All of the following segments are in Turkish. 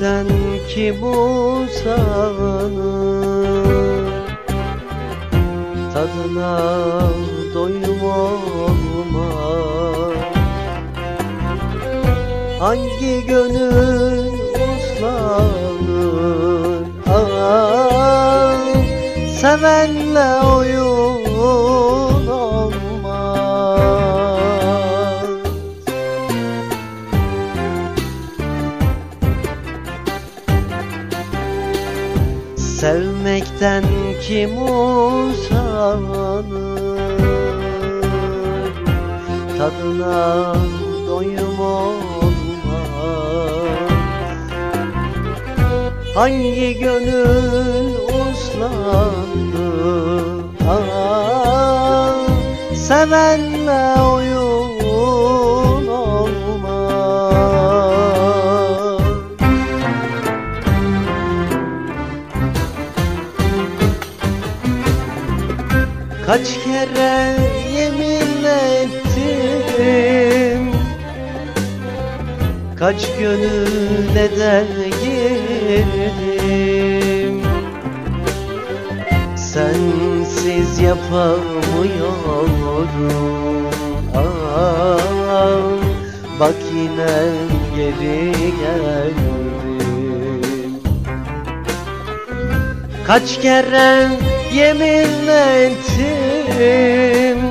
Sevmekten kim usanır, tadına doyum olmaz. Hangi gönül uslanır, sevenle oyun olmaz. Sevmekten kim usanır, tadına doyum olmaz. Hangi gönül uslandı, sevenle oyun olmaz. Kaç kere yemin ettim, kaç gönüle de girdim. Sensiz yapamıyorum, bak yine geri geldim. Kaç kere yemin ettim,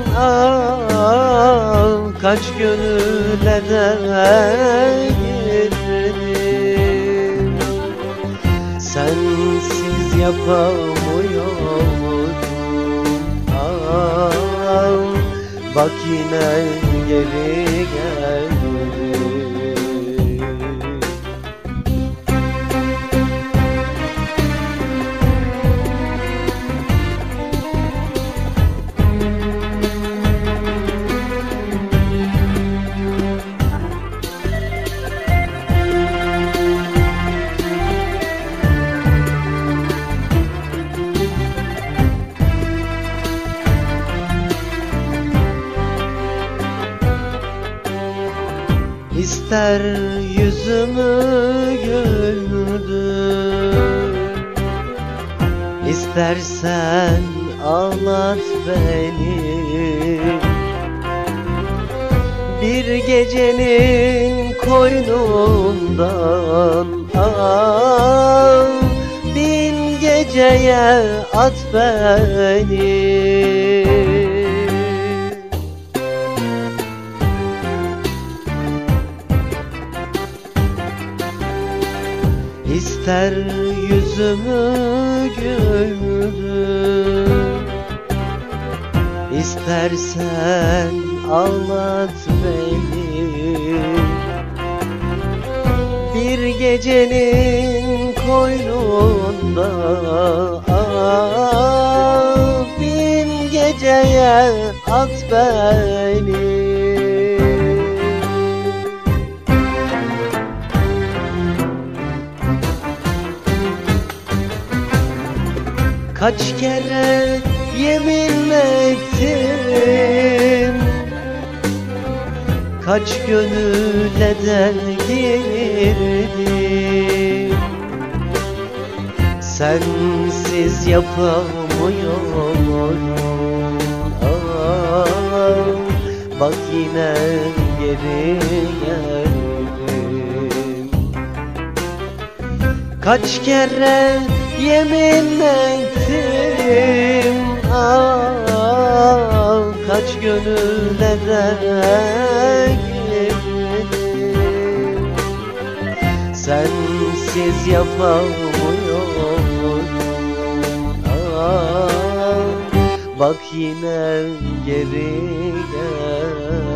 kaç gönüle de girdim. Sensiz yapamıyorum, bak yine geri geldim. İster yüzümü güldür, İstersen ağlat beni. Bir gecenin koynundan bin geceye at beni. İster yüzümü güldür, İstersen ağlat beni. Bir gecenin koynunda bin geceye at beni. Kaç kere yemin ettim, kaç gönüle de girdim. Sensiz yapamıyorum, bak yine geri geldim. Kaç kere yemin ettim, kaç gönüle de girdim. Sensiz yapamıyorum, bak yine geri gel.